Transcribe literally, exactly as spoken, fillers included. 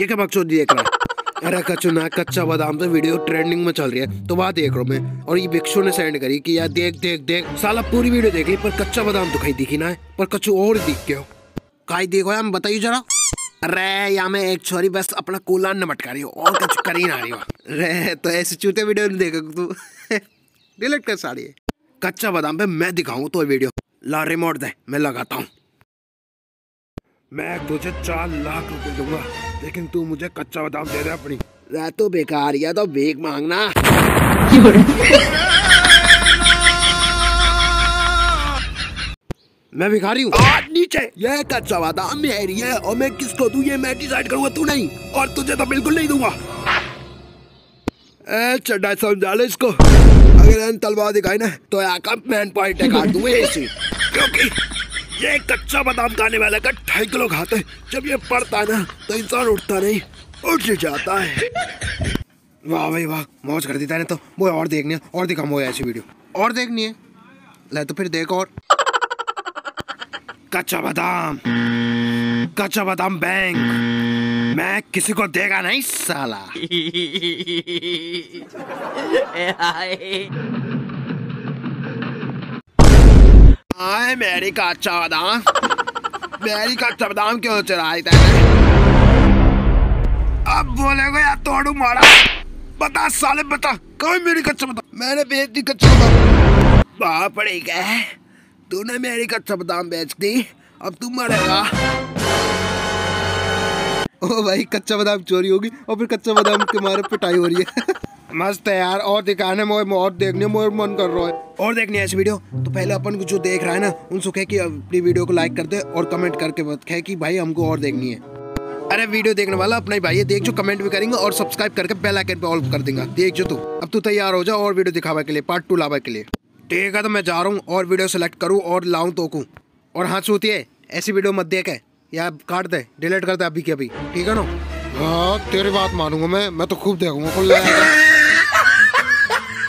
ये क्या बकचोदी देख रहा है? अरे कच्चू ना कच्चा बादाम तो वीडियो ट्रेंडिंग में चल रही है तो बात देख रहा हूँ मैं, और ये भिक्षु ने सेंड करी कि यार देख देख देख साला पूरी वीडियो देख ली पर कच्चा बादाम तो कहीं दिखी ना है, पर कच्चू और दिख गया कहीं देखो यार बताइए जरा। अरे यहाँ में एक छोरी बस अपना कूलान न मटका रही हो और कुछ कर ही ना रही हो। अरे तो ऐसे चूते वीडियो नहीं देगा तू डिलीट कर साड़ी। कच्चा बादाम पे मैं दिखाऊं तो वीडियो ला रिमोट दे मैं लगाता हूँ। मैं तुझे चार लाख रुपए दूंगा लेकिन तू मुझे कच्चा बादाम दे दे अपनी। तो बेकार या तो भीख मांगना। मैं भिखारी हूँ। नीचे ये कच्चा बादाम मेरी है और मैं किसको दूं ये मैं डिसाइड करूंगा, तू नहीं, और तुझे तो बिल्कुल नहीं दूंगा। ए चड्डा समझा ले इसको, अगर तलवार दिखाई ना तो यहाँ का मैन पॉइंट काट दूंगा इसी, क्योंकि ये कच्चा बादाम खाने वाला का ढाई किलो खाते हैं। जब ये पड़ता है ना तो इंसान उठता नहीं उठ जाता है। वाह भाई वाह मौज कर देता है तो वो और देखनी है और दिखा वो ऐसी वीडियो और देखनी है ले तो फिर देख। और कच्चा बादाम कच्चा बादाम बैंक मैं किसी को देगा नहीं साला। आए मेरी कच्चा बादाम मेरी कच्चा बादाम क्यों चुराई तैने? अब बोलेगा यार तोड़ू मारा। बता साले बता कोई मेरी कच्चा बादाम मैंने बेच दी कच्चा बादाम। बाप पड़ी गए तूने मेरी कच्चा बादाम बेच दी अब तू मरेगा। ओ भाई कच्चा बादाम चोरी होगी और फिर कच्चा बादाम के मारे पिटाई हो रही है। मस्त है यार और दिखाने में और देखने में मन कर रहा है और देखनी है ऐसी वीडियो। तो पहले अपन को जो देख रहा है ना उनसे कहे कि अपनी वीडियो को लाइक कर दे और कमेंट करके कहे कि भाई हमको और देखनी है। अरे वीडियो देखने वाला अपना ही भाई है, देख जो कमेंट भी करेंगे और सब्सक्राइब करके बेल आइकन पे ऑल कर देगा। देख जो तू अब तू तैयार हो जा और वीडियो दिखावे के लिए पार्ट टू लावे के लिए। ठीक है तो मैं जा रहा हूँ और वीडियो सेलेक्ट करूँ और लाऊं तो और हाँ सूतिए ऐसी वीडियो मत देखे या काट दे डिलीट कर दे अभी के अभी, ठीक है ना? हाँ तेरी बात मानूंगा मैं मैं तो खूब देखूंगा।